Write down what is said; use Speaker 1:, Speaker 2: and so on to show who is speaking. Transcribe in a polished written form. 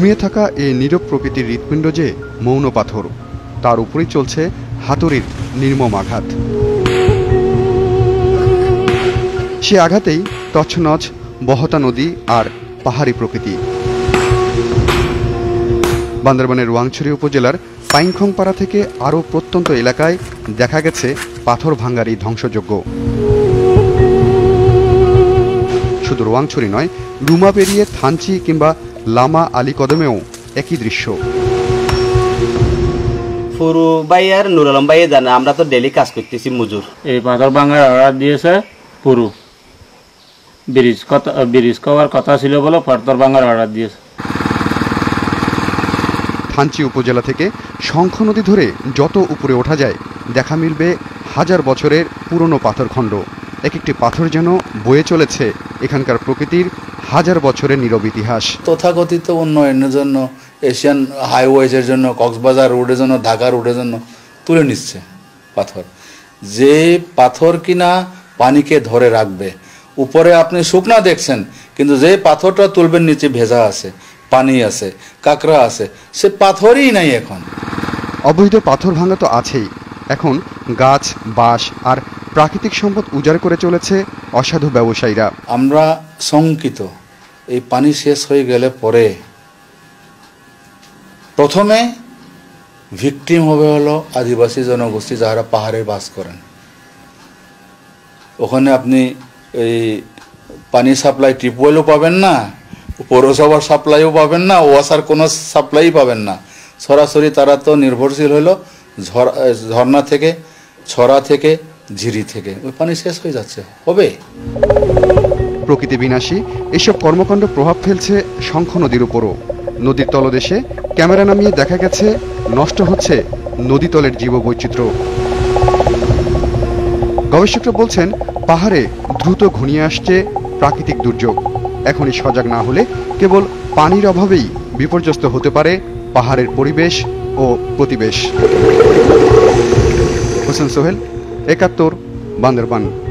Speaker 1: ঘুমিয়ে থাকা এই নীরব প্রকৃতির হৃৎপিণ্ড যে মৌন পাথর, তার উপরেই চলছে হাতুড়ির নির্মম আঘাত। সে আঘাতেই তছনছ বহতা নদী আর পাহাড়ি প্রকৃতি। বান্দরবানের রোয়াংছড়ি উপজেলার পাইংখংপাড়া থেকে আরও প্রত্যন্ত এলাকায় দেখা গেছে পাথর ভাঙ্গার এই ধ্বংসযজ্ঞ। শুধু রোয়াংছড়ি নয়, রুমা পেরিয়ে থানচি কিংবা লামা আলী কদমেও একই দৃশ্য।
Speaker 2: ফুরু ভাই আর নুর আলম ভাই জানে, আমরা তো ডেলি কাজ করতেছি মজুর।
Speaker 3: এই পাথর ভাঙার অর্ডার দিয়েছে পুরু ব্রিজ কভার কথা ছিল বলে পাথর ভাঙার অর্ডার দিয়েছে।
Speaker 1: থানচি উপজেলা থেকে শঙ্খ নদী ধরে যত উপরে ওঠা যায় দেখা মিলবে হাজার বছরের পুরনো পাথরখণ্ড। এক একটি পাথর যেন বয়ে চলেছে এখানকার প্রকৃতির হাজার বছরের নীরব ইতিহাস।
Speaker 4: তথাকথিত উন্নয়নের জন্য, এশিয়ান হাইওয়েজের জন্য, কক্সবাজার রোডের জন্য, ঢাকা রোডের জন্য তুলে নিচ্ছে পাথর। যে পাথর কিনা পানিকে ধরে রাখবে। উপরে আপনি শুকনা দেখছেন, কিন্তু যে পাথরটা তুলবেন নিচে ভেজা আছে, পানি আছে, কাঁকড়া আছে, সে পাথরই নাই এখন।
Speaker 1: অবৈধ পাথর ভাঙা তো আছেই, এখন গাছ, বাঁশ আর প্রাকৃতিক সম্পদ উজাড় করে চলেছে অসাধু ব্যবসায়ীরা।
Speaker 4: আমরা শঙ্কিত, এই পানি শেষ হয়ে গেলে পরে প্রথমে ভিকটিম হবে হলো আদিবাসী জনগোষ্ঠী যারা পাহাড়ে বাস করেন। ওখানে আপনি এই পানি সাপ্লাই টিউবওয়েলও পাবেন না, পৌরসভার সাপ্লাইও পাবেন না, ওয়াসার কোনো সাপ্লাই পাবেন না। সরাসরি তারা তো নির্ভরশীল হলো ঝর্ণা থেকে, ছড়া থেকে, ঝিরি থেকে। ওই পানি শেষ হয়ে যাচ্ছে, হবে।
Speaker 1: প্রকৃতি বিনাশী এসব কর্মকাণ্ড প্রভাব ফেলছে শঙ্খ নদীর উপরও। নদীর তলদেশে ক্যামেরা নামিয়ে দেখা গেছে নষ্ট হচ্ছে নদীতলের জীববৈচিত্র্য। গবেষকরা বলছেন, পাহাড়ে দ্রুত ঘনিয়ে আসছে প্রাকৃতিক দুর্যোগ। এখনই সজাগ না হলে কেবল পানির অভাবেই বিপর্যস্ত হতে পারে পাহাড়ের পরিবেশ ও প্রতিবেশ। হোসেন সোহেল, ৭১, বান্দরবান।